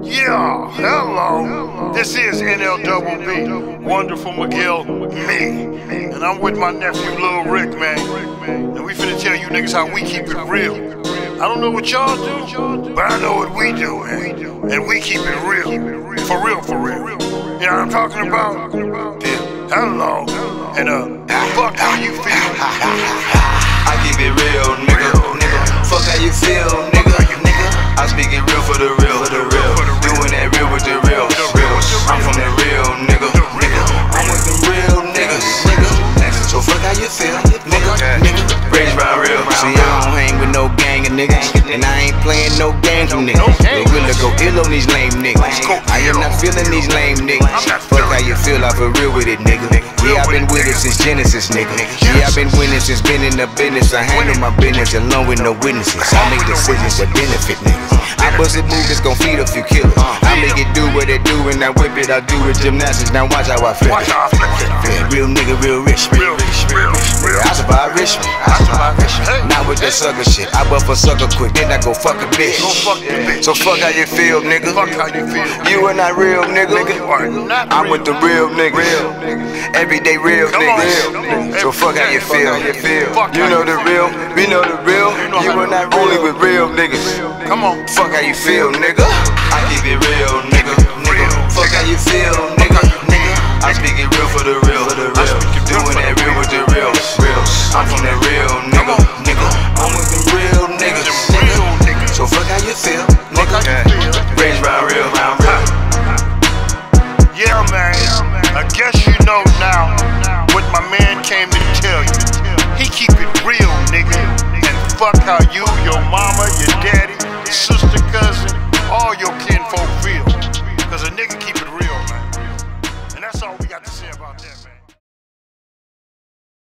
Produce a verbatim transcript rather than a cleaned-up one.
Yeah, hello. This is N L Double B, Wonderful McGill, me. And I'm with my nephew, Lil Rick, man. And we finna tell you niggas how we keep it real. I don't know what y'all do, but I know what we do, man. And we keep it real. For real, for real. You know what I'm talking about? Yeah, hello. And uh, fuck how you feel. I keep it real, nigga, nigga. Fuck how you feel, nigga, nigga. I speak it real for the real, for the real. Doing that real with the real, real. I'm from the real, nigga, nigga. I'm with the real niggas, nigga. So fuck how you feel, nigga, nigga. Raised by real. See, I don't hang with no gang of niggas, and I ain't playing no games with niggas. Gorilla go ill on these lame niggas. I am not feeling these lame niggas. Fuck how you feel, I for real with it, nigga. Yeah, I've been with it since Genesis, nigga. Yeah, I've been winning since been in the business. I handle my business alone with no witnesses. I make decisions that benefit niggas. I bust it move, it's gon' feed a few killers. I make it do what it do, and I whip it, I do it gymnastics. Now watch how I flip it. Yeah, real nigga, real rich, real rich, real rich. I survive rich, I survive rich. Not with that sucker shit. I buff a sucker quick, then I go fuck a bitch. So fuck how you feel, nigga. You are not real, nigga. I'm with the real nigga. Everyday real nigga. So fuck how you feel. You know the real, we know the real. You are not only with real niggas. Come on, fuck how you feel, nigga. I keep it real, nigga, nigga. Fuck how you feel, nigga, nigga. I speak it real for the real, for the real. Doing that real with the real, real. I'm from the real, nigga, nigga. I'm with the real niggas, nigga. So fuck how you feel, nigga. Raised by real, round real. Yeah, man. I guess you know now what my man came to tell you. He keep it real, nigga. And fuck how you, your mama, your daddy, sister, cousin,